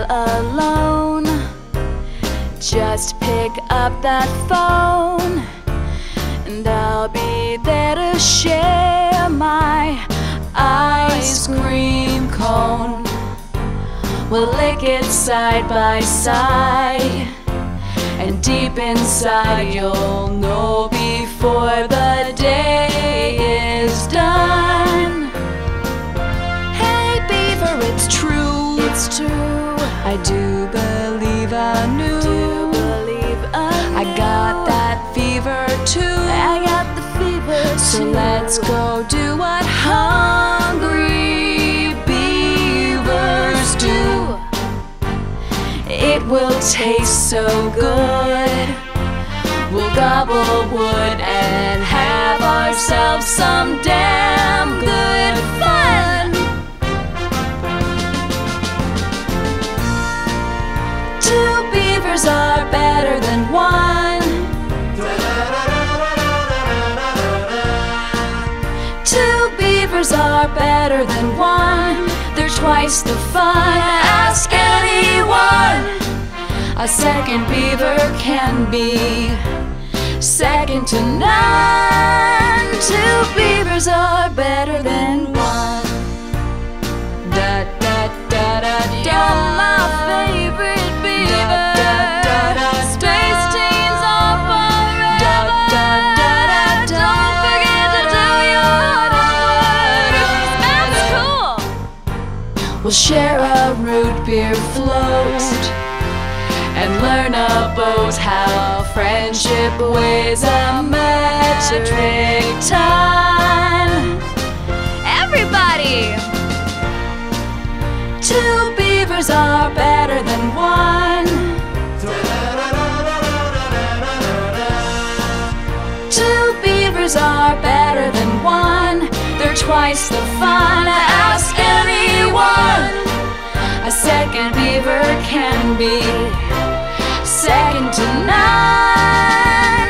feel alone, just pick up that phone, and I'll be there to share my ice cream cone. We'll lick it side by side, and deep inside you'll know before the day is done. Hey Beaver, it's true, it's true, I do believe I knew, I got that fever too, I got the fever too. So let's go do what hungry beavers do. It will taste so good, we'll gobble wood and have ourselves some damn good fun. Two beavers are better than one. Two beavers are better than one. They're twice the fun. Ask anyone. A second beaver can be second to none. Two beavers are better than one. Da da da da da. You're my favorite beaver. Da da da da. Space teens are forever. Da da da da. Don't forget to do your homework. That's cool. We'll share a root beer float and learn about how friendship weighs a metric ton. Everybody! Two beavers are better than one. Two beavers are better than one. They're twice the fun. Ask anyone. A second beaver can be second to none.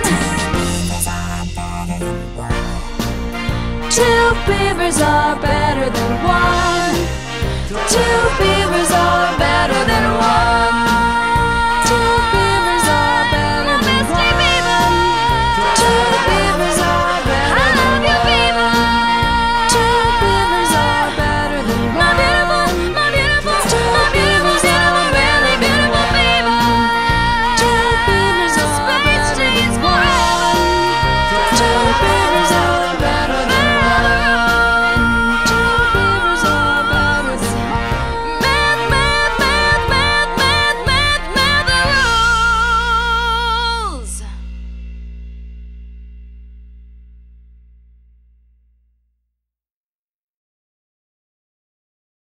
Two beavers are better than one. Two beavers are better than one. Two beavers are better than one. Two beavers are better than one. Two beavers are better than one. My beautiful, two beavers are really beautiful beaver. Two beavers are better than one. Two beavers